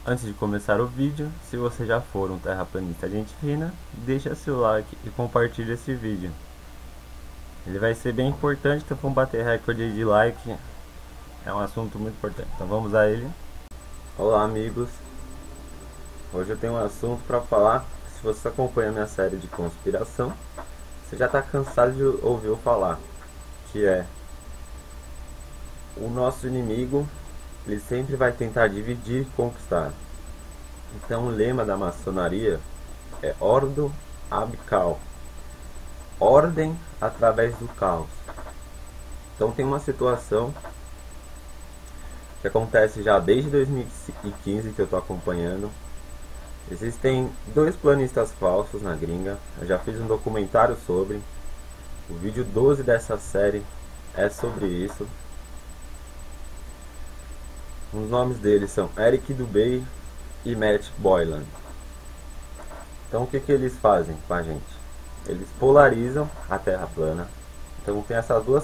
Antes de começar o vídeo, se você já for um terraplanista gente fina, deixa seu like e compartilhe esse vídeo. Ele vai ser bem importante, então vamos bater recorde de like, é um assunto muito importante. Então vamos a ele. Olá amigos, hoje eu tenho um assunto para falar. Se você acompanha minha série de conspiração, você já está cansado de ouvir eu falar, que é o nosso inimigo, ele sempre vai tentar dividir e conquistar. Então o lema da maçonaria é Ordo ab Caos, ordem através do caos. Então tem uma situação que acontece já desde 2015 que eu estou acompanhando. Existem dois planistas falsos na gringa. Eu já fiz um documentário sobre. O vídeo 12 dessa série é sobre isso. Os nomes deles são Eric Dubay e Matt Boylan. Então o que eles fazem com a gente? Eles polarizam a Terra plana. Então tem essas duas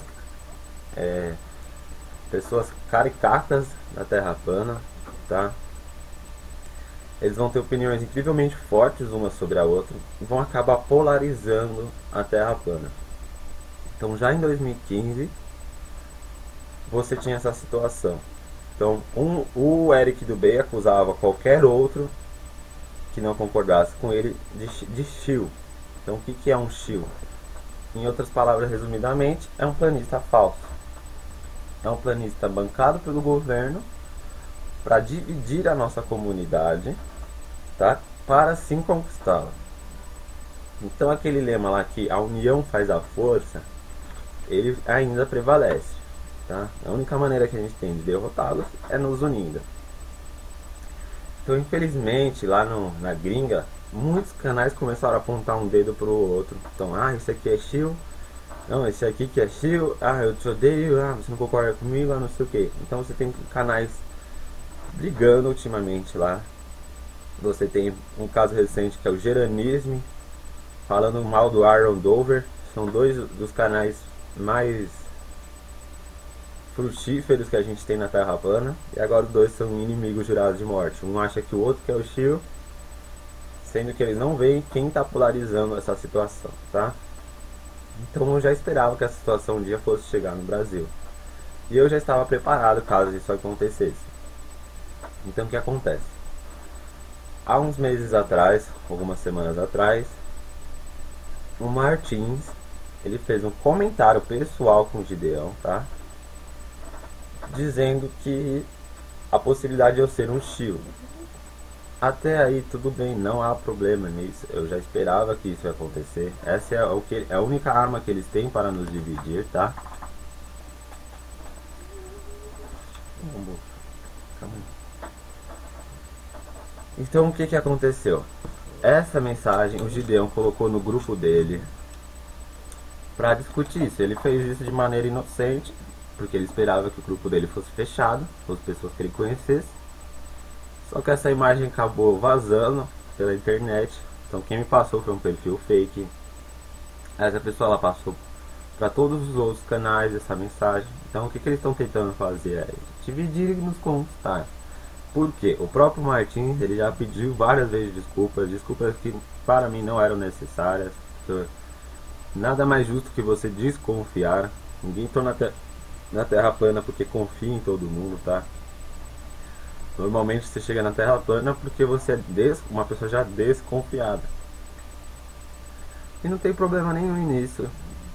pessoas caricatas da Terra plana, tá? Eles vão ter opiniões incrivelmente fortes uma sobre a outra e vão acabar polarizando a Terra plana. Então já em 2015 você tinha essa situação. Então o Eric Dubay acusava qualquer outro que não concordasse com ele de shill. Então o que é um shill? Em outras palavras, resumidamente, é um planista falso. É um planista bancado pelo governo para dividir a nossa comunidade, tá? Para sim conquistá-la. Então aquele lema lá que a união faz a força, ele ainda prevalece, tá? A única maneira que a gente tem de derrotá-los é nos unindo. Então infelizmente lá na gringa, muitos canais começaram a apontar um dedo pro outro. Então, esse aqui é shill, não, esse aqui que é shill, eu te odeio, você não concorda comigo, não sei o que. Então você tem canais brigando ultimamente lá. Você tem um caso recente que é o Geranisme, falando mal do Aaron Dover. São dois dos canais mais frutíferos que a gente tem na Terra plana. E agora os dois são inimigos jurados de morte. Um acha que o outro que é o shill, sendo que eles não veem quem está polarizando essa situação, tá? Então eu já esperava que essa situação um dia fosse chegar no Brasil. E eu já estava preparado caso isso acontecesse. Então o que acontece? Há uns meses atrás, algumas semanas atrás, o Martins, ele fez um comentário pessoal com o Gideão, tá? Dizendo que a possibilidade de eu ser um shill. Até aí tudo bem, não há problema nisso. Eu já esperava que isso ia acontecer. Essa é a única arma que eles têm para nos dividir, tá? Então o que aconteceu? Essa mensagem o Gideão colocou no grupo dele para discutir isso. Ele fez isso de maneira inocente, porque ele esperava que o grupo dele fosse fechado, fosse pessoas que ele conhecesse. Só que essa imagem acabou vazando pela internet. Então quem me passou foi um perfil fake. Essa pessoa ela passou para todos os outros canais essa mensagem. Então o que eles estão tentando fazer é dividir e nos conquistar. Porque o próprio Martins ele já pediu várias vezes desculpas que para mim não eram necessárias. Nada mais justo que você desconfiar. Ninguém está na Terra plana porque confia em todo mundo, tá? Normalmente você chega na Terra plana porque você é uma pessoa já desconfiada. E não tem problema nenhum nisso.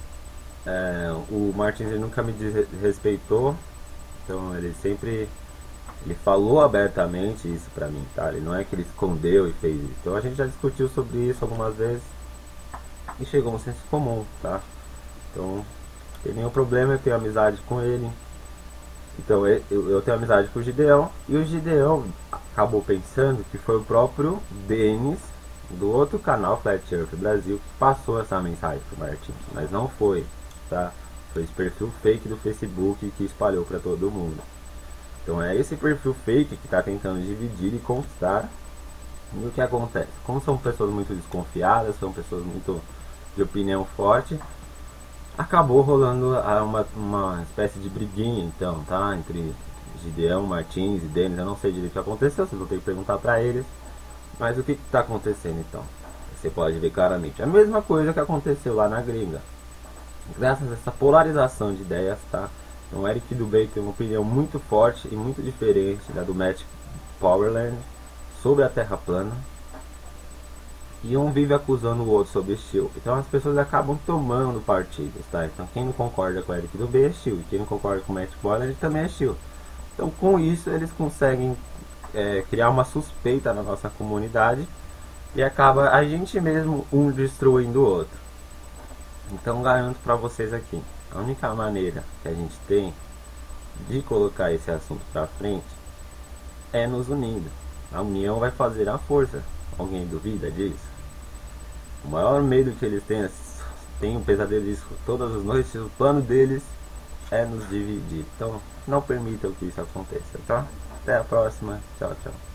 O Martins ele nunca me desrespeitou. Então ele falou abertamente isso pra mim, tá? Ele não é que ele escondeu e fez isso. Então a gente já discutiu sobre isso algumas vezes e chegou a um senso comum, tá? Então não tem nenhum problema, eu tenho amizade com ele. Então eu tenho amizade com o Gideão. E o Gideão acabou pensando que foi o próprio Denis, do outro canal Flat Earth Brasil, que passou essa mensagem pro Martins. Mas não foi, tá? Foi esse perfil fake do Facebook que espalhou para todo mundo. Então é esse perfil fake que está tentando dividir e conquistar. E o que acontece? Como são pessoas muito desconfiadas, são pessoas muito de opinião forte, acabou rolando uma espécie de briguinha, então, tá? Entre Gideão, Martins e Denis, eu não sei direito o que aconteceu, vocês vão ter que perguntar pra eles. Mas o que está acontecendo então? Você pode ver claramente a mesma coisa que aconteceu lá na gringa. Graças a essa polarização de ideias, tá? Então, o Eric Dubé tem uma opinião muito forte e muito diferente da do Matt Powerland sobre a Terra plana. E um vive acusando o outro sobre estilo. Então as pessoas acabam tomando partidos, tá? Então quem não concorda com o Eric Dubé é estilo. E quem não concorda com o Matt Powerland também é estilo. Então com isso eles conseguem criar uma suspeita na nossa comunidade e acaba a gente mesmo um destruindo o outro. Então garanto para vocês aqui, a única maneira que a gente tem de colocar esse assunto para frente é nos unindo. A união vai fazer a força. Alguém duvida disso? O maior medo que eles têm um pesadelo disso todas as noites, o plano deles é nos dividir. Então não permitam que isso aconteça, tá? Até a próxima. Tchau, tchau.